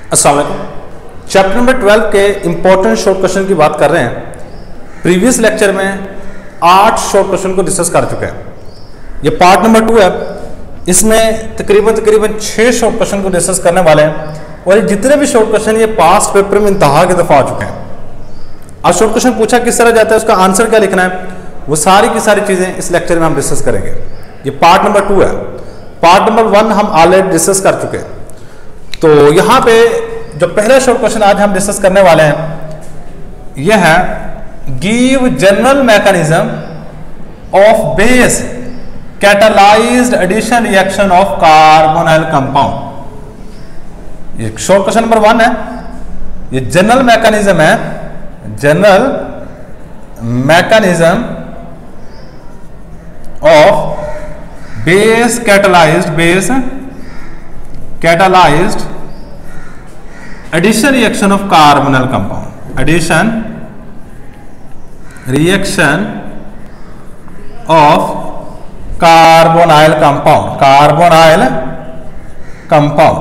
अस्सलाम वालेकुम। Chapter number 12 के इंपॉर्टेंट शॉर्ट क्वेश्चन की बात कर रहे हैं। प्रीवियस लेक्चर में 8 शॉर्ट क्वेश्चन को डिस्कस कर चुके हैं। ये पार्ट नंबर 2 है। इसमें तकरीबन 6 शॉर्ट क्वेश्चन को डिस्कस करने वाले हैं और जितने भी शॉर्ट क्वेश्चन ये पास्ट पेपर में इंतहा की दफा आ चुके हैं। अब शॉर्ट क्वेश्चन पूछा किस तरह जाता है, उसका आंसर क्या लिखना है, वो सारी की सारी चीजें इस लेक्चर में हम डिस्कस करेंगे। ये पार्ट नंबर 2 है। पार्ट नंबर 1 हम ऑलरेडी डिस्कस कर चुके हैं। तो यहाँ पे जो पहला शॉर्ट क्वेश्चन आज हम डिस्कस करने वाले हैं यह है give general mechanism of base catalyzed addition reaction of carbonyl compound. ये शॉर्ट क्वेश्चन नंबर 1 है। ये जनरल मैकेनिज्म है, general mechanism of base catalyzed addition reaction of carbonyl compound, addition reaction of carbonyl compound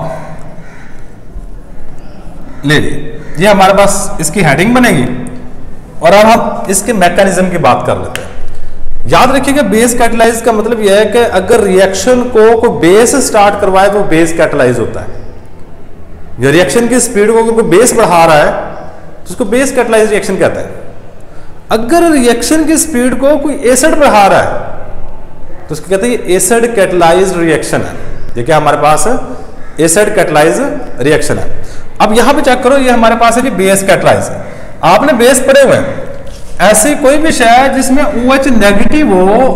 ले ली। ये हमारे पास इसकी heading बनेगी और अब हम इसके मैकेनिज्म की बात कर लेते हैं। याद रखिएगा बेस कैटालाइज का मतलब यह है कि अगर रिएक्शन को कोई बेस स्टार्ट करवाए तो बेस कैटालाइज होता है। जो रिएक्शन की स्पीड को कोई बेस बढ़ा रहा है तो उसको बेस कैटालाइज रिएक्शन कहता है। अगर रिएक्शन की स्पीड को कोई एसिड बढ़ा रहा है तो उसको कहते हैं एसिड कैटालाइज्ड रिएक्शन है। देखिए हमारे पास एसिड कैटालाइज्ड रिएक्शन है। अब यहां पे चेक करो, ये हमारे पास है जी बेस कैटालाइज। आपने बेस पढ़े हुए हैं। ऐसी कोई भी शय जिसमें OH नेगेटिव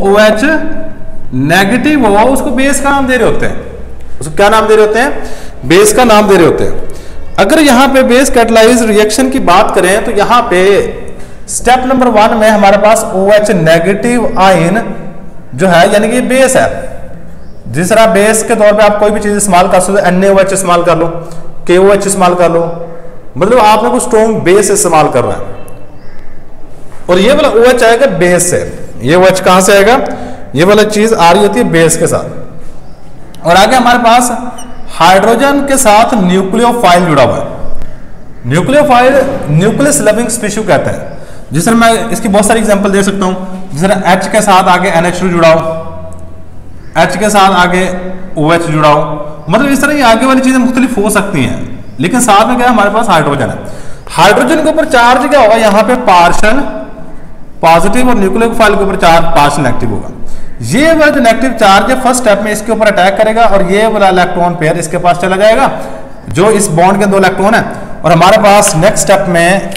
हो उसको बेस का नाम दे रहे होते हैं। उसको क्या नाम दे रहे होते हैं? बेस का नाम दे रहे होते हैं। अगर यहां पे बेस कैटालाइज्ड रिएक्शन की बात करें तो यहां पे स्टेप नंबर 1 में हमारे पास OH नेगेटिव आयन जो है यानी कि बेस है। जिस तरह बेस के तौर पे आप कोई भी चीज इस्तेमाल कर सकते हो, NaOH इस्तेमाल कर लो, KOH इस्तेमाल कर लो, मतलब आपने कोई स्ट्रॉन्ग बेस इस्तेमाल कर रहा है और ये वाला OH आएगा बेस से। ये OH कहां से आएगा? ये वाला चीज आ रही होती है बेस के साथ। और आगे हमारे पास हाइड्रोजन के साथ न्यूक्लियोफाइल जुड़ा हुआ है। न्यूक्लियोफाइल न्यूक्लियस लविंग स्पीशीज कहते हैं। जिस तरह मैं इसकी बहुत सारी एग्जांपल दे सकता हूं। जिस तरह H के साथ आगे NH2 जुड़ा हो, H के साथ आगे OH जुड़ा हो, मतलब इस तरह ये आगे वाली चीजें मुख्तलिफ हो सकती हैं, लेकिन साथ में क्या है हमारे पास हाइड्रोजन है। हाइड्रोजन के ऊपर चार्ज क्या होगा? यहाँ पे पार्शियल पॉजिटिव और न्यूक्लियोफाइल के ऊपर चार्ज पार्शियल नेगेटिव होगा। ये वाला जो नेगेटिव चार्ज है फर्स्ट स्टेप में इसके ऊपर अटैक करेगा और ये वाला इलेक्ट्रॉन पेयर इसके पास चला जाएगा जो इस बॉन्ड के 2 इलेक्ट्रॉन है और हमारे पास नेक्स्ट स्टेप में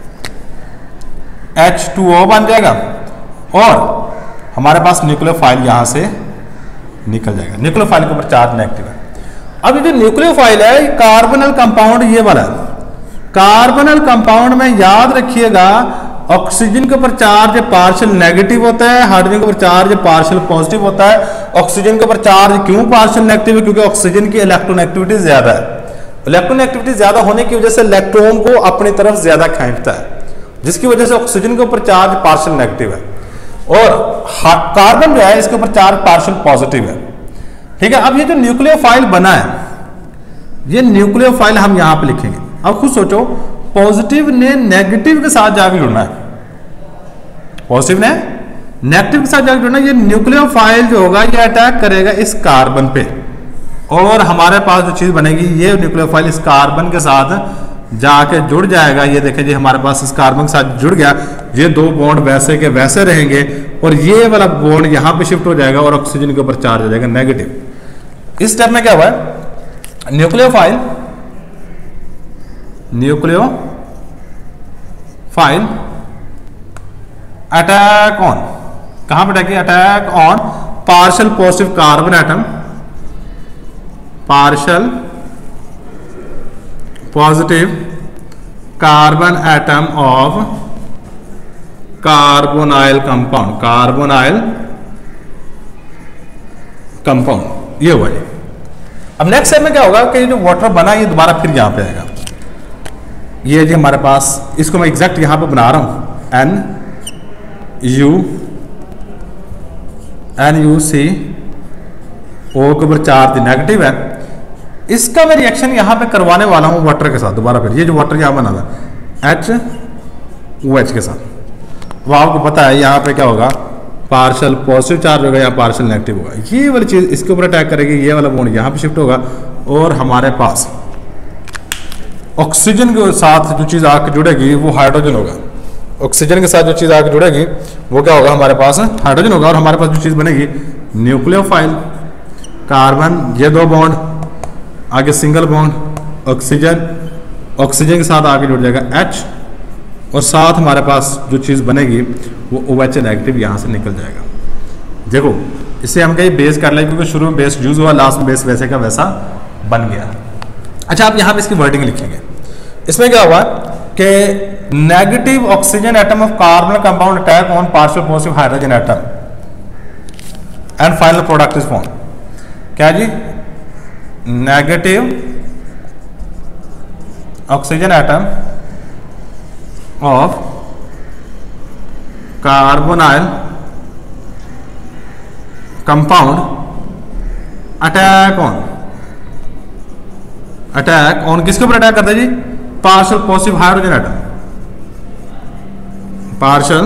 H2O बन जाएगा और हमारे पास न्यूक्लियोफाइल यहां से निकल जाएगा। न्यूक्लियोफाइल के ऊपर चार्ज नेगेटिव है। अब ये जो न्यूक्लियोफाइल है कार्बोनल कंपाउंड ये वाला है। कार्बोनल कंपाउंड में याद रखिएगा ऑक्सीजन के ऊपर चार्ज पार्शियल नेगेटिव होता है, हाइड्रोजन के ऊपर चार्ज पार्शियल पॉजिटिव होता है। ऑक्सीजन के ऊपर चार्ज क्यों पार्शियल नेगेटिव है? क्योंकि ऑक्सीजन की इलेक्ट्रॉन एक्टिविटी ज्यादा है। इलेक्ट्रॉन एक्टिविटी ज्यादा होने की वजह से इलेक्ट्रॉन को अपनी तरफ ज्यादा खींचता है, जिसकी वजह से ऑक्सीजन के ऊपर चार्ज पार्शियल नेगेटिव है और कार्बन जो है इसके ऊपर चार्ज पार्शियल पॉजिटिव है। ठीक है। अब ये जो न्यूक्लियोफाइल बना है, ये न्यूक्लियोफाइल हम यहां पर लिखेंगे। अब खुद सोचो, पॉजिटिव ने नेगेटिव के साथ जाकर जुड़ना है, पॉजिटिव ने नेगेटिव के साथ जाकर जुड़ना है। ये न्यूक्लियोफाइल जो होगा ये अटैक करेगा इस कार्बन पे और हमारे पास जो चीज बनेगी ये न्यूक्लियोफाइल इस कार्बन के साथ जाके जुड़ जाएगा। ये देखें जी हमारे पास इस कार्बन के साथ जुड़ गया। ये 2 बॉन्ड वैसे के वैसे रहेंगे और ये वाला बॉन्ड यहां पे शिफ्ट हो जाएगा और ऑक्सीजन के ऊपर चार्ज हो जाएगा नेगेटिव। इस स्टेप में क्या हुआ है? न्यूक्लियोफाइल अटैक ऑन, कहां पे attack? Attack on partial positive carbon atom, partial positive carbon atom of carbonyl compound ये हुआ। अब नेक्स्ट स्टेप में क्या होगा कि जो वाटर बना ये दोबारा फिर यहां पे आएगा। ये जो हमारे पास, इसको मैं एग्जैक्ट यहां पे बना रहा हूं, NuC O के ऊपर चार्ज नेगेटिव है इसका मैं रिएक्शन यहाँ पे करवाने वाला हूँ वाटर के साथ दोबारा। फिर ये जो वाटर यहाँ बना था HOH के साथ, वो आपको पता है यहाँ पे क्या होगा, पार्शियल पॉजिटिव चार्ज होगा या पार्शियल नेगेटिव होगा। ये वाली चीज़ इसके ऊपर अटैक करेगी, ये वाला बॉन्ड यहाँ पे शिफ्ट होगा और हमारे पास ऑक्सीजन के साथ जो चीज़ आके जुड़ेगी वो हाइड्रोजन होगा। ऑक्सीजन के साथ जो चीज़ आके जुड़ेगी वो क्या होगा, हमारे पास हाइड्रोजन होगा। और हमारे पास जो चीज़ बनेगी न्यूक्लियोफाइल, कार्बन, ये दो बॉन्ड, आगे सिंगल बॉन्ड ऑक्सीजन, ऑक्सीजन के साथ आगे जुड़ जाएगा H, और साथ हमारे पास जो चीज़ बनेगी वो OH नेगेटिव यहाँ से निकल जाएगा। देखो इसे हम कहीं बेस कर लेंगे क्योंकि शुरू में बेस यूज हुआ, लास्ट में बेस वैसे का वैसा बन गया। अच्छा, आप यहाँ पे इसकी वर्डिंग लिखेंगे। इसमें क्या हुआ कि negative oxygen atom of carbon compound attack on partial positive hydrogen atom and final product is form. क्या जी, negative oxygen atom of carbonyl compound attack on किसके ऊपर अटैक करता है जी, partial positive hydrogen atom, partial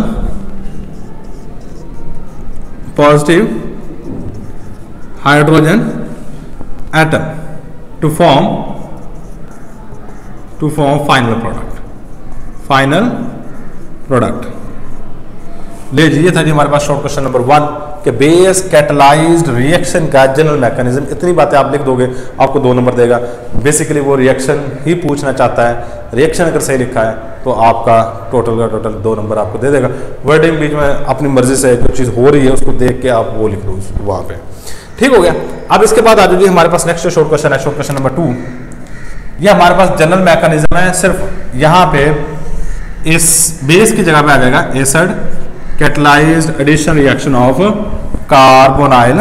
positive hydrogen atom to form final product. ले जी, ये था जी हमारे पास शॉर्ट क्वेश्चन नंबर 1 कि बेस कैटलाइज्ड रिएक्शन का जनरल मैकेनिज्म। इतनी बातें आप लिख दोगे आपको 2 नंबर देगा। बेसिकली वो रिएक्शन ही पूछना चाहता है, रिएक्शन अगर सही लिखा है तो आपका टोटल का टोटल 2 नंबर आपको दे देगा। वर्डिंग बीच में अपनी मर्जी से जो चीज़ हो रही है उसको देख के आप वो लिख लो वहाँ पे, ठीक हो गया। अब इसके बाद आ जाइए हमारे पास नेक्स्ट शॉर्ट क्वेश्चन है, शॉर्ट क्वेश्चन नंबर 2। ये हमारे पास जनरल मैकेनिज्म है, सिर्फ यहाँ पे इस बेस की जगह पे आ जाएगा acid catalyzed addition reaction of carbonyl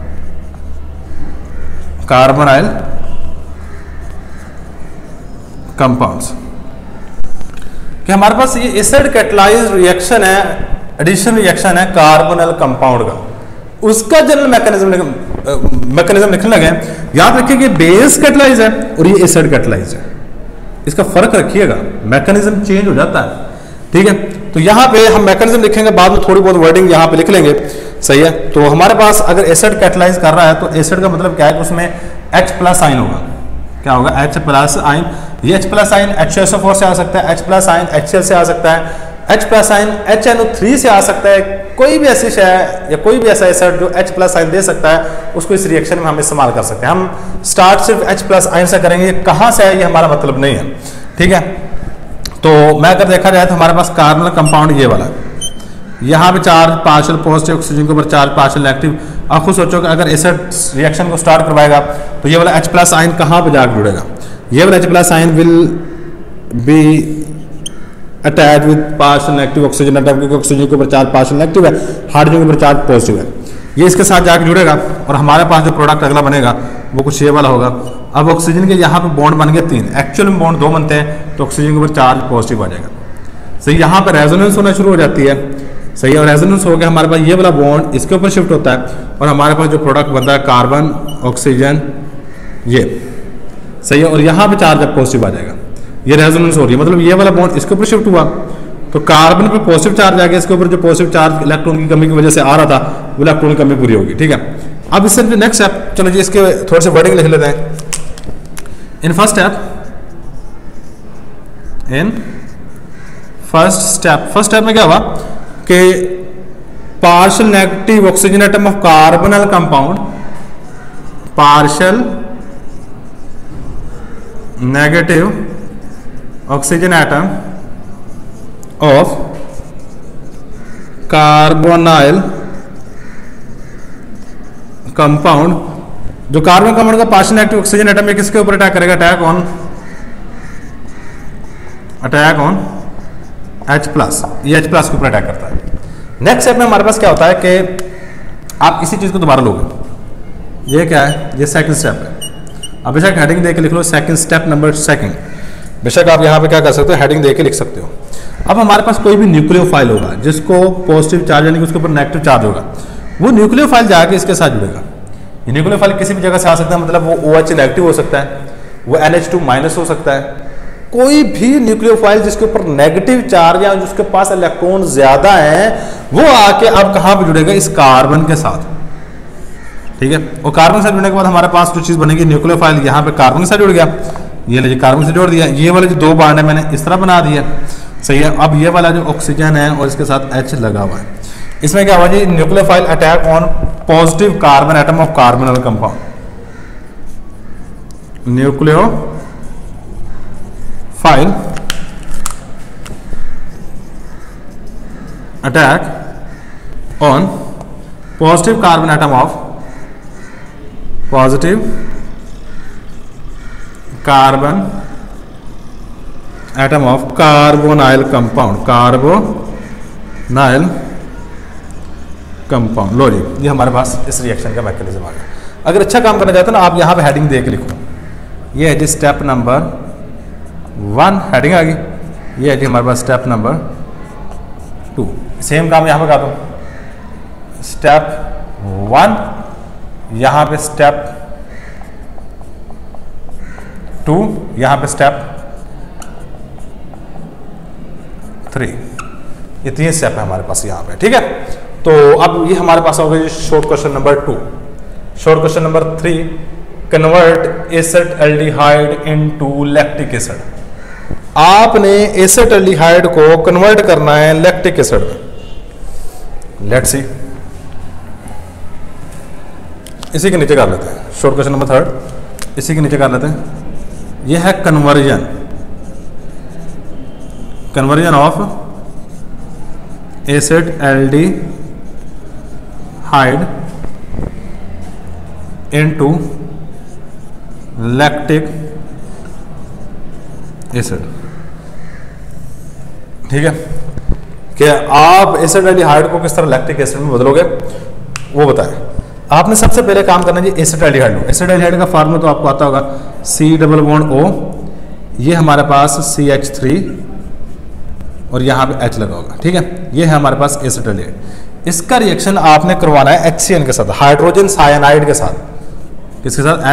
compounds. कि हमारे पास ये एसिड कैटलाइज्ड रिएक्शन है, एडिशन रिएक्शन है कार्बोनाइल कंपाउंड का, उसका जनरल मैकेनिज्म लिखने लगे। याद रखिए कि बेस कैटलाइज है और ये एसिड कैटलाइज है, इसका फर्क रखिएगा, मैकेनिज्म चेंज हो जाता है, ठीक है। तो यहाँ पे हम मैकेनिज्म लिखेंगे, बाद में थोड़ी बहुत वर्डिंग यहाँ पे लिख लेंगे, सही है। तो हमारे पास अगर एसिड कैटलाइज कर रहा है तो एसिड का मतलब क्या है कि उसमें H+ आयन होगा। क्या होगा, H+ आयन। ये H+ आयन HSO4 से आ सकता है, H+ आयन HCl से आ सकता है, H+ आयन HNO3 से आ सकता है। कोई भी ऐसी शय या कोई भी ऐसा एसिड जो H+ आयन दे सकता है उसको इस रिएक्शन में हम इस्तेमाल कर सकते हैं। हम स्टार्ट सिर्फ H+ आयन से करेंगे, कहाँ से है ये हमारा मतलब नहीं है, ठीक है। तो मैं अगर देखा जाए तो हमारे पास कार्बोनाइल कंपाउंड ये वाला, यहाँ पे चार्ज पार्शियल पॉजिटिव, ऑक्सीजन के ऊपर चार्ज पार्शियल नेगेटिव। आप खुद सोचो कि अगर एसिड रिएक्शन को स्टार्ट करवाएगा तो ये वाला H+ आयन कहाँ पे जाकर जुड़ेगा, ये वाला H+ ion will be attach with partial negative oxygen atom, क्योंकि ऑक्सीजन के ऊपर चार्ज पार्शियल नेगेटिव है, हाइड्रोजन के ऊपर चार्ज पॉजिटिव है। ये इसके साथ जाकर जुड़ेगा और हमारे पास जो प्रोडक्ट अगला बनेगा वो कुछ ये वाला होगा। अब ऑक्सीजन के यहाँ पे बॉन्ड बन गए 3, एक्चुअल में बॉन्ड 2 बनते हैं, तो ऑक्सीजन के ऊपर चार्ज पॉजिटिव आ जाएगा, सही। यहाँ पे रेजोनेंस होना शुरू हो जाती है, सही है। और रेजोनेंस हो गया, हमारे पास ये वाला बॉन्ड इसके ऊपर शिफ्ट होता है और हमारे पास जो प्रोडक्ट बनता है कार्बन ऑक्सीजन, ये सही है। और यहाँ पे चार्ज अब पॉजिटिव आ जाएगा, ये रेजोनेंस हो रही है, मतलब ये वाला बॉन्ड इसके ऊपर शिफ्ट हुआ तो कार्बन पे पॉजिटिव चार्ज आ गया, इसके ऊपर जो पॉजिटिव चार्ज इलेक्ट्रॉन की कमी की वजह से आ रहा था वो इलेक्ट्रॉन की कमी पूरी होगी, ठीक है। अब इससे नेक्स्ट स्टेप, चलो जी इसके थोड़े से वर्डिंग लिख लेते हैं। इन फर्स्ट स्टेप में क्या हुआ कि partial negative oxygen atom of carbonyl compound, partial negative oxygen atom of carbonyl compound, जो कार्बन कंपाउंड का पार्शियल नेगेटिव ऑक्सीजन एटम है किसके ऊपर अटैक करेगा, अटैक ऑन H+, ये H+ के ऊपर अटैक करता है। नेक्स्ट स्टेप में हमारे पास क्या होता है कि आप इसी चीज को दोबारा लोगे, ये क्या है, ये सेकंड स्टेप है। अब बेशक हेडिंग देके लिख लो, सेकंड स्टेप नंबर सेकंड, बेशक आप यहाँ पे क्या कर सकते हो, हेडिंग देके लिख सकते हो। अब हमारे पास कोई भी न्यूक्लियोफाइल होगा जिसको पॉजिटिव चार्ज यानी कि उसके ऊपर नेगेटिव चार्ज होगा, वो न्यूक्लियोफाइल जाके इसके साथ जुड़ेगा। ये न्यूक्लियोफाइल किसी भी जगह से आ सकता है, मतलब वो OH नेगेटिव हो सकता है, वो NH2 माइनस हो सकता है। कोई भी न्यूक्लियोफाइल जिसके ऊपर नेगेटिव चार्ज या जिसके पास इलेक्ट्रॉन ज्यादा है वो आके अब कहां पे जुड़ेगा, इस कार्बन के साथ, ठीक है। और कार्बन के साथ जुड़ने के बाद हमारे पास जो चीज बनेगी न्यूक्लियोफाइल, यहाँ पे कार्बन के साथ जुड़ गया, ये लीजिए कार्बन से जोड़ दिया, ये वाले जो 2 बॉन्ड है मैंने इस तरह बना दिया, सही है। अब ये वाला जो ऑक्सीजन है और इसके साथ H लगा हुआ है, इसमें क्या हुआ जी, nucleophile attack on positive carbon atom of carbonyl compound, nucleophile attack on positive carbon atom of positive carbon atom of carbonyl compound, carbonyl compound. लो जी, ये हमारे पास इस रिएक्शन का मैकेनिज्म आ गया। अगर अच्छा काम करना चाहते हो ना आप यहाँ पे हेडिंग दे के लिखो, ये है जी स्टेप नंबर 1, हेडिंग आ गई, ये है जी हमारे पास स्टेप नंबर 2। सेम काम यहाँ पे कर दो, स्टेप 1, यहाँ पे स्टेप 2, यहाँ पे स्टेप 3, ये 3 स्टेप है हमारे पास यहाँ पे, ठीक है। तो अब ये हमारे पास हो गया short question number 2। Short question number 3, convert acetaldehyde into lactic acid. आपने एसिटाल्डिहाइड को कन्वर्ट करना है लैक्टिक एसिड में। लेट्स सी, इसी के नीचे कर लेते हैं, शॉर्ट क्वेश्चन नंबर 3 इसी के नीचे कर लेते हैं। यह है conversion of acetaldehyde into lactic acid, ठीक है। कि आप एसिटाल्डिहाइड को किस तरह लैक्टिक एसिड में बदलोगे वो बताएं। आपने सबसे पहले काम करना है जी, एसिटाल्डिहाइड लो। एसिटाल्डिहाइड का फार्मूला तो आपको आता होगा, C+O, ये हमारे पास CH3 और यहाँ पे H लगा होगा, ठीक है। ये है हमारे पास एसिटाल्डिहाइड। इसका रिएक्शन आपने करवाना है HCN के साथ, हाइड्रोजन साइनाइड के साथ। किसके साथ?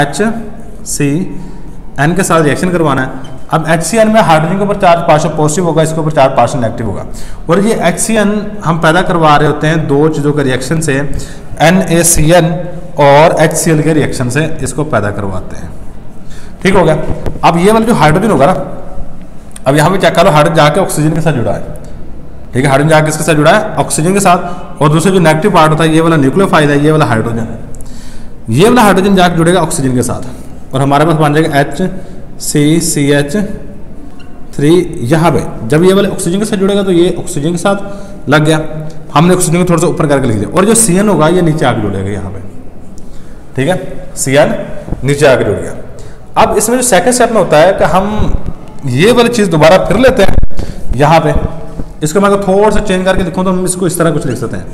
HCN के साथ रिएक्शन करवाना है। अब HCN में हाइड्रोजन के ऊपर चार्ज पार्शियल पॉजिटिव होगा, इसके ऊपर चार्ज पार्शियल नेगेटिव होगा। और ये HCN हम पैदा करवा रहे होते हैं 2 चीज़ों के रिएक्शन से, NaCN और HCl के रिएक्शन से इसको पैदा करवाते हैं, ठीक हो गया। अब ये वाला जो हाइड्रोजन होगा ना, अब यहाँ पे चेक करो, हाइड्रोजन जाके ऑक्सीजन के साथ जुड़ा है, ठीक है। हाइड्रोजन जाके किसके साथ जुड़ा है? ऑक्सीजन के साथ। और दूसरा जो नेगेटिव पार्ट होता है, ये वाला न्यूक्लियोफाइल है, ये वाला हाइड्रोजन है, ये वाला हाइड्रोजन जाके जुड़ेगा ऑक्सीजन के साथ और हमारे पास बन जाएगा HCCH3। यहाँ पे जब ये वाले ऑक्सीजन के साथ जुड़ेगा तो ये ऑक्सीजन के साथ लग गया, हमने ऑक्सीजन को थोड़ा सा ऊपर करके लिख दिया। और जो CN होगा ये नीचे आके जुड़ेगा यहाँ पे, ठीक है। CN नीचे आके जुड़ गया। अब इसमें जो सेकंड स्टेप में होता है कि हम ये वाली चीज दोबारा फिर लेते हैं यहाँ पे, इसको मैं थोड़ा सा चेंज करके लिखूँ तो हम इसको इस तरह कुछ लिख सकते हैं,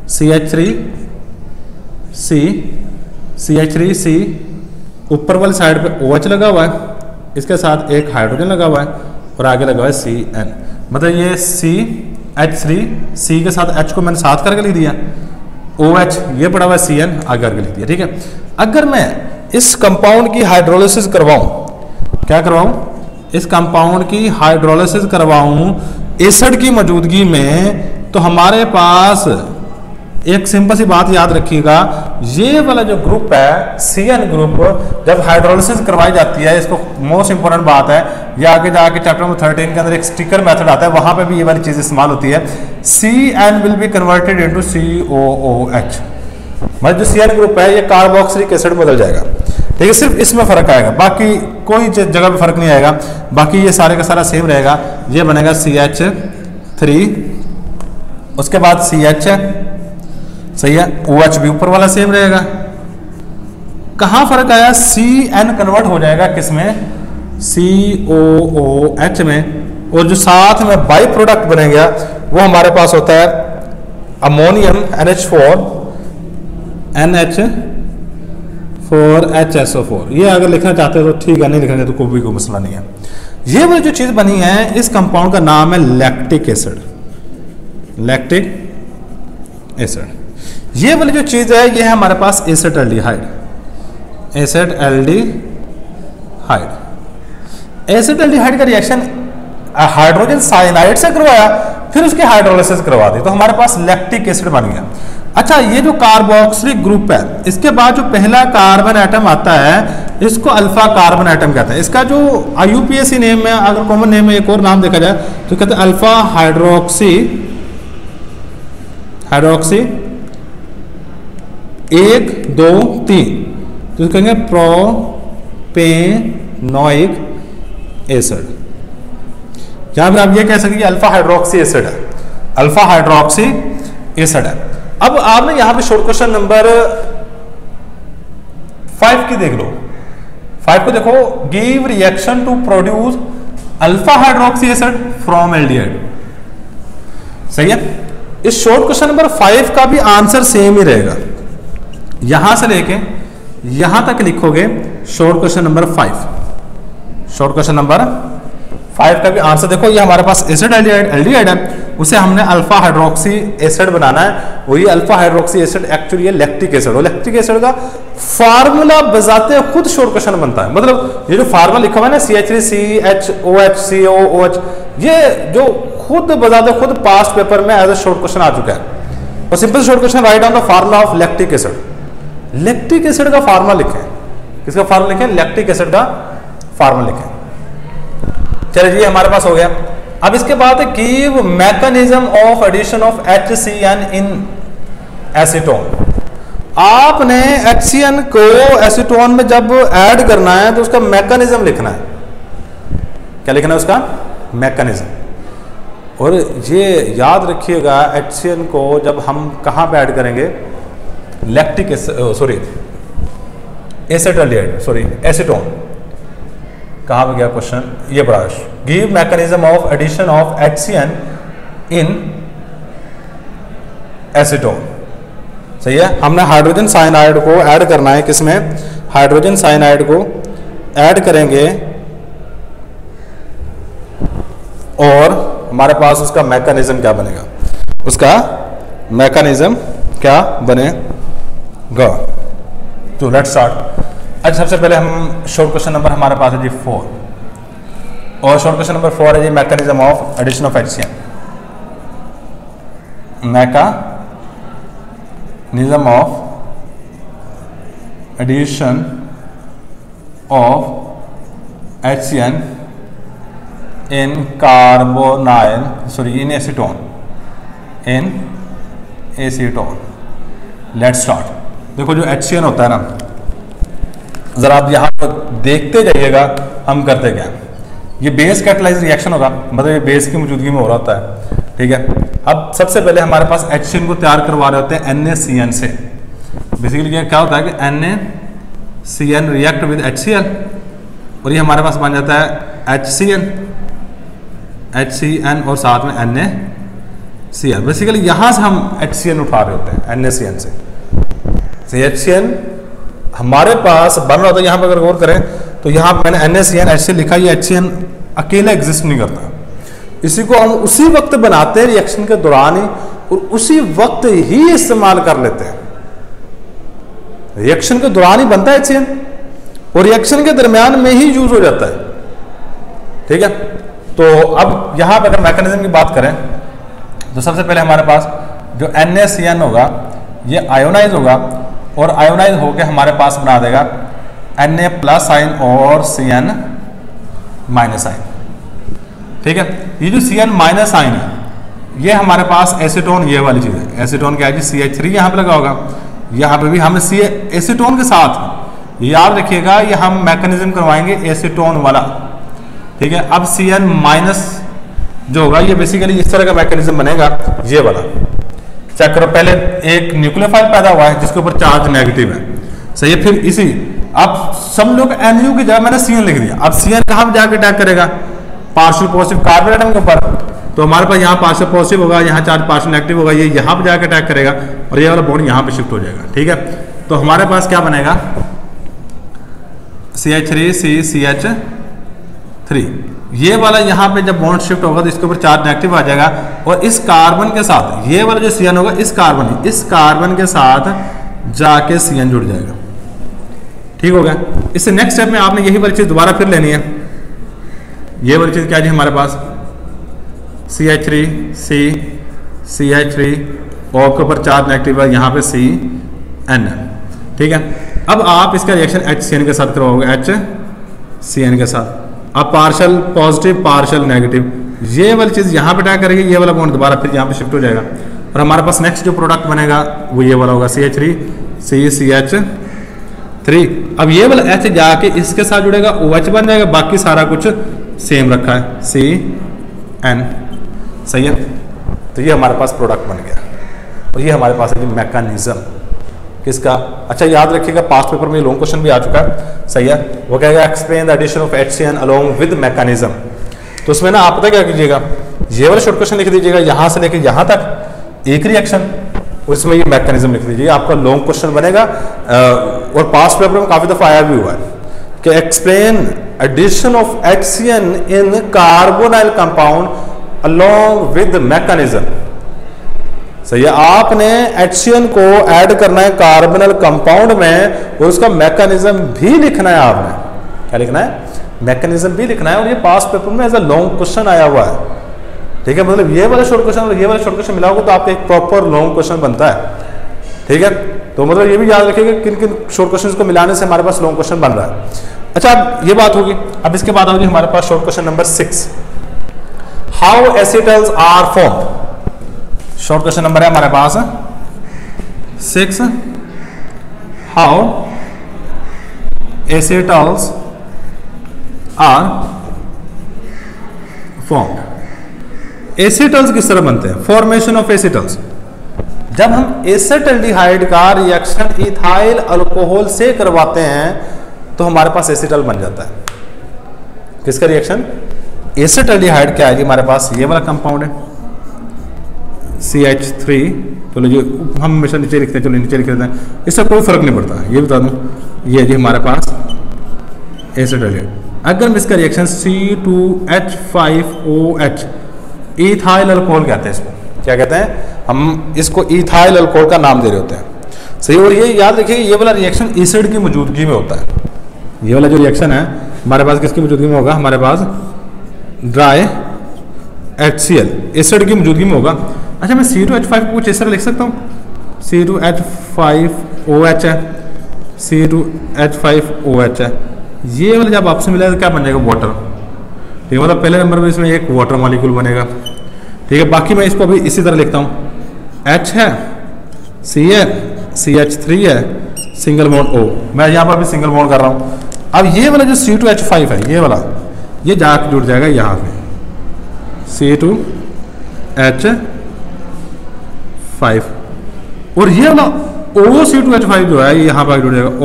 CH3C, ऊपर वाली साइड पे OH लगा हुआ है, इसके साथ एक हाइड्रोजन लगा हुआ है और आगे लगा हुआ है CN। मतलब ये CH3C के साथ H को मैंने साथ करके लिख दिया, OH ये पड़ा हुआ है CN आगे करके लिख दिया, ठीक है। अगर मैं इस कंपाउंड की हाइड्रोलिसिस करवाऊं, क्या करवाऊं? इस कंपाउंड की हाइड्रोलिसिस करवाऊं एसिड की मौजूदगी में, तो हमारे पास एक सिंपल सी बात याद रखिएगा, ये वाला जो ग्रुप है CN ग्रुप, जब हाइड्रोलिसिस करवाई जाती है, इसको मोस्ट इंपोर्टेंट बात है, ये आगे जाके चैप्टर नंबर 13 के अंदर एक स्टिकर मेथड आता है, वहां पे भी ये वाली चीज इस्तेमाल होती है। CN will be converted into COOH। मतलब जो CN ग्रुप है ये कार्बोक्सिलिक एसिड बदल जाएगा, ठीक है। सिर्फ इसमें फर्क आएगा, बाकी कोई जगह पे फर्क नहीं आएगा, बाकी ये सारे का सारा सेम रहेगा। ये बनेगा CH3, उसके बाद CH, सही है, OH भी ऊपर वाला सेम रहेगा। कहां फर्क आया? CN कन्वर्ट हो जाएगा किसमें? COOH में। और जो साथ में बाई प्रोडक्ट बनेगा वो हमारे पास होता है अमोनियम NH4HSO4। ये अगर लिखना चाहते हो तो ठीक है, नहीं लिखेंगे तो कोई मसला नहीं है। ये वाली जो चीज बनी है इस कंपाउंड का नाम है लैक्टिक एसिड। लैक्टिक एसिड, ये वाली जो चीज है ये है हमारे पास एसिटाल्डिहाइड। एसिटाल्डिहाइड। एसिटाल्डिहाइड का रिएक्शन हाइड्रोजन साइनाइड से करवाया, फिर उसकी हाइड्रोलाइसिस करवा दी, तो हमारे पास लैक्टिक एसिड बन गया। अच्छा, ये जो कार्बोक्सिलिक ग्रुप है, इसके बाद जो पहला कार्बन एटम आता है इसको अल्फा कार्बन एटम कहते हैं। इसका जो IUPAC नेम है, अगर कॉमन नेम में एक और नाम देखा जाए तो कहते हैं अल्फा हाइड्रोक्सी 1 2 3, तो कहेंगे प्रोपेनोइक एसिड। यहां पर आप ये कह सकते अल्फा हाइड्रोक्सी एसिड है, अल्फा हाइड्रोक्सी एसिड है। अब आपने यहां पे शॉर्ट क्वेश्चन नंबर 5 की देख लो। 5 को देखो, give reaction to produce alpha hydroxy acid from aldehyde. सही है। इस शॉर्ट क्वेश्चन नंबर 5 का भी आंसर सेम ही रहेगा, यहां से लेके यहां तक लिखोगे short question number 5। Short question number 5 का भी आंसर देखो, ये हमारे पास एसिड एल्डिहाइड है, उसे हमने अल्फा हाइड्रोक्सी एसिड बनाना है। वही alpha hydroxy acid actually lactic acid, और लैक्टिक एसिड का फार्मूला बजाते खुद शॉर्ट क्वेश्चन बनता है। मतलब ये जो फार्मूला लिखा हुआ है ना CH3CHOH, ये जो खुद बजाते खुद पास्ट पेपर में एज ए शॉर्ट क्वेश्चन आ चुका है। और simple short question, write down the formula of lactic acid. Lactic acid का फार्मूला लिखें, किसका फार्मूला लिखें? लैक्टिक एसिड का फार्मूला लिखें। चलिए जी, हमारे पास हो गया। अब इसके बाद give mechanism of addition of HCN in acetone. आपने HCN को एसीटोन में जब ऐड करना है तो उसका मैकेनिज्म लिखना है। क्या लिखना है? उसका मैकेनिज्म। और ये याद रखिएगा, HCN को जब हम कहां पे ऐड करेंगे? Lactic acetone. कहां पे गया क्वेश्चन? ये बड़ा, give mechanism of addition of HCN in acetone. सही है। हमने हाइड्रोजन साइनाइड को ऐड करना है, किसमें? हाइड्रोजन साइनाइड को ऐड करेंगे और हमारे पास उसका मैकेनिज्म क्या बनेगा? उसका मैकेनिज्म क्या बनेगा? तो लेट्स स्टार्ट। अच्छा, सबसे पहले हम शॉर्ट क्वेश्चन नंबर हमारे पास है जी 4, और शॉर्ट क्वेश्चन नंबर 4 है जी mechanism of addition of HCN। Mechanism of addition of HCN in in acetone. Let's start. देखो, जो HCN होता है ना, जरा आप यहां पर देखते जाइएगा हम करते क्या। ये बेस कैटालाइज रिएक्शन होगा, मतलब ये बेस की मौजूदगी में हो रहा होता है। ठीक है। अब सबसे पहले हमारे पास HCN को तैयार करवा रहे होते हैं NaCN से। बेसिकली क्या होता है कि NaCN रिएक्ट विद HCl, और ये हमारे पास बन जाता है HCN और साथ में NaCl। बेसिकली यहां से हम HCN उठा रहे होते हैं NaCN से। HCN हमारे पास बन रहा होता है। यहाँ पर अगर गौर करें तो यहाँ पर मैंने NaCN HCl लिखा, ये HCN अकेला एग्जिस्ट नहीं करता। इसी को हम उसी वक्त बनाते हैं रिएक्शन के दौरान ही, और उसी वक्त ही इस्तेमाल कर लेते हैं। रिएक्शन के दौरान ही बनता है HCN, और रिएक्शन के दरमियान में ही यूज हो जाता है। ठीक है। तो अब यहाँ पर अगर मैकेनिज्म की बात करें तो सबसे पहले हमारे पास जो NaCN होगा ये आयोनाइज होगा, और आयोनाइज होकर हमारे पास बना देगा Na+ आयन और Cn- आयन। ठीक है। ये जो Cn- आयन है ये हमारे पास एसीटोन, ये वाली चीज है। एसीटोन क्या है जी? CH3 यहाँ पे लगा होगा। यहाँ पे भी हमने एसीटोन के साथ, याद रखिएगा, ये हम मैकेनिज्म करवाएंगे एसीटोन वाला। ठीक है। अब Cn- जो होगा ये बेसिकली इस तरह का मैकेनिज्म बनेगा, ये वाला। चेक करो, पहले एक न्यूक्लियोफाइल पैदा हुआ है जिसके ऊपर चार्ज नेगेटिव है। सही है। फिर इसी, अब सब लोग NU की जगह मैंने Cn लिख दिया। अब Cn कहां पे जाके अटैक करेगा? पार्शियल पॉजिटिव कार्बन एटम के ऊपर। तो हमारे पास यहाँ पार्शियल पॉजिटिव होगा, यहाँ चार्ज पार्शियल नेगेटिव होगा, ये यहाँ पे जाके अटैक करेगा, और ये वाला बॉन्ड यहाँ पे शिफ्ट हो जाएगा। ठीक है। तो हमारे पास क्या बनेगा? CH3CCH3। ये वाला यहाँ पे जब बॉन्ड शिफ्ट होगा तो इसके ऊपर चार्ज नेगेटिव आ जाएगा, और इस कार्बन के साथ, ये वाला जो Cn होगा इस कार्बन के साथ जाके Cn जुड़ जाएगा। ठीक हो गया। इससे नेक्स्ट स्टेप में आपने यही वाली चीज दोबारा फिर लेनी है। ये वाली चीज क्या जी हमारे पास CH3 C CH3 O के ऊपर चार्ज नेगेटिव है, यहाँ पे CN है, ठीक है। अब आप इसका रिएक्शन HCN के साथ करवाओगे, HCN के साथ। अब पार्शियल पॉजिटिव पार्शियल नेगेटिव, ये वाली चीज यहाँ पे अटैक करेगी, ये वाला बॉन्ड दोबारा फिर यहाँ पे शिफ्ट हो जाएगा और हमारे पास नेक्स्ट जो प्रोडक्ट बनेगा वो ये वाला होगा CH3 CH3। अब ये वाला H जाके इसके साथ जुड़ेगा, OH बन जाएगा, बाकी सारा कुछ सेम रखा है CN, सही है। तो ये हमारे पास प्रोडक्ट बन गया और ये हमारे पास है मैकेनिज्म किसका। अच्छा याद रखिएगा पास्ट पेपर में लॉन्ग क्वेश्चन भी आ चुका है, सही है। वो कहेगा explain the addition of HCN along with mechanism. तो उसमें ना आप पता क्या कीजिएगा, ये वाला शॉर्ट क्वेश्चन लिख दीजिएगा, यहाँ से लेके यहाँ तक एक रिएक्शन, उसमें ये मैकेनिज्म लिख दीजिए, आपका लॉन्ग क्वेश्चन बनेगा। और पास्ट पेपर में काफी दफा आया भी हुआ है कि explain addition of HCN in carbonyl compound along with mechanism. सही है, आपने HCN को ऐड करना है कार्बोनाइल कंपाउंड में और उसका मैकेनिज्म भी लिखना है। आपने क्या लिखना है, मैकेनिज्म भी लिखना है, और ये पास्ट पेपर में एज अ लॉन्ग क्वेश्चन आया हुआ है, ठीक है। मतलब ये वाला शॉर्ट क्वेश्चन और ये वाला शॉर्ट क्वेश्चन मिलाओगे तो आपका एक प्रॉपर लॉन्ग क्वेश्चन बनता है, ठीक है। तो मतलब ये भी याद रखिएगा किन किन शॉर्ट क्वेश्चन को मिलाने से हमारे पास लॉन्ग क्वेश्चन बन रहा है। अच्छा अब ये बात होगी, अब इसके बाद होगी हमारे पास short question number 6, how acetals are formed. Short question number है हमारे पास 6, how acetals are formed. Acetals किस तरह बनते हैं, फॉर्मेशन ऑफ एसिटल्स। जब हम एसिटल्डिहाइड का रिएक्शन इथाइल अल्कोहल से करवाते हैं तो हमारे पास एसिटल बन जाता है। किसका रिएक्शन, एसिटल्डिहाइड क्या है जी हमारे पास, ये वाला कंपाउंड है CH3। चलो जी हम हमेशा नीचे लिखते हैं, चलो नीचे लिख देते हैं, इससे कोई फर्क नहीं पड़ता, ये बता दूं, ये जी हमारे पास एसिटल्डिहाइड। अगर हम इसका रिएक्शन C2H5OH, इथाइल अल्कोहल कहते हैं इसको, क्या कहते हैं, हम इसको इथाइल अल्कोहल का नाम दे रहे होते हैं, सही। और ये याद रखिए ये वाला रिएक्शन एसिड की मौजूदगी में होता है। ये वाला जो रिएक्शन है हमारे पास किसकी मौजूदगी में होगा, हमारे पास ड्राई HCl एसिड की मौजूदगी में होगा। अच्छा मैं C2H5 को कुछ इस तरह लिख सकता हूँ, C2H5OH है, C2H5OH है, ये वाला जब आपसे मिलेगा तो क्या बन जाएगा, वाटर, ठीक है। मतलब पहले नंबर पर इसमें एक वाटर मॉलिक्यूल बनेगा, ठीक है। बाकी मैं इसको अभी इसी तरह लिखता हूँ, H है, C है, CH3 है, सिंगल बॉन्ड O, मैं यहाँ पर भी सिंगल बॉन्ड कर रहा हूँ। अब ये वाला जो C2H5 है, ये वाला ये जाकर जुड़ जाएगा यहाँ पे C2H5, और ये वाला OC2H5 जो है ये यहाँ पर जुड़ जाएगा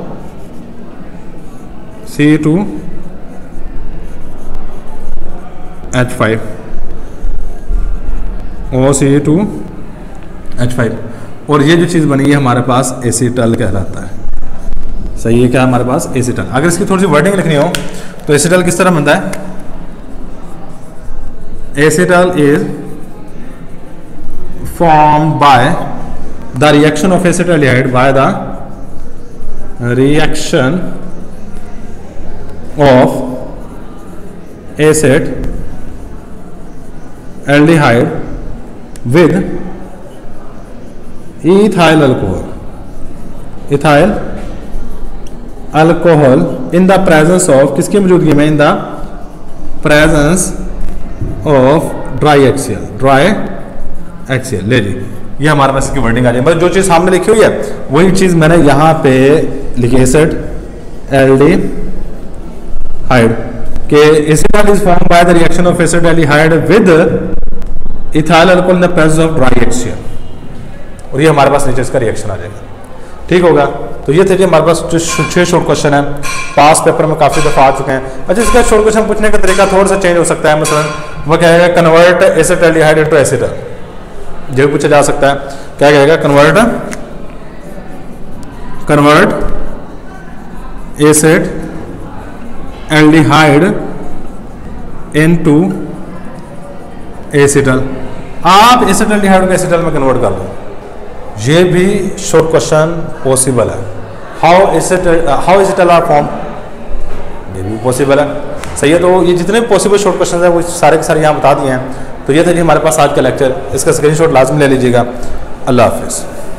OC2H5, OC2H5, और ये जो चीज़ बनी है हमारे पास एसिटल कहलाता है, सही है। क्या हमारे पास एसिटल। अगर इसकी थोड़ी सी वर्डिंग लिखनी हो तो एसिटल किस तरह बनता है, acetal is formed by the reaction of acetaldehyde, by the reaction of acetaldehyde with ethyl alcohol in the presence of, किसकी मौजूदगी में, in the presence of dry HCl। ले जी ये हमारे पास इसकी वर्डिंग आ जाए, मतलब जो चीज़ सामने लिखी हुई है वही चीज़ मैंने यहाँ पे लिखी, एसिटल्डिहाइड के acetal is formed by the reaction of acetaldehyde with ethyl alcohol in the presence of dry HCl, और ये हमारे पास नीचे इसका रिएक्शन आ जाएगा, ठीक होगा। तो ये थे जी हमारे पास जो 6 शॉर्ट क्वेश्चन है, पास पेपर में काफी दफा आ चुके हैं। अच्छा इसका शॉर्ट क्वेश्चन पूछने का तरीका थोड़ा सा चेंज हो सकता है, मसलन वो कहेगा कन्वर्ट एसिटल्डिहाइड इनटू एसिटल, ये भी पूछा जा सकता है। क्या कहेगा, कन्वर्ट एसिटल्डिहाइड इनटू एसिटल। आप एसिटल्डिहाइड को एसिटल में कन्वर्ट कर दो, ये भी शॉर्ट क्वेश्चन पॉसिबल है, how is it are form, ये भी पॉसिबल है। सही है, तो ये जितने भी पॉसिबल शॉर्ट क्वेश्चन हैं वो सारे के सारे यहाँ बता दिए हैं। तो ये था जी हमारे पास आज का लेक्चर, इसका स्क्रीनशॉट लाजमी ले लीजिएगा। अल्लाह हाफिज़।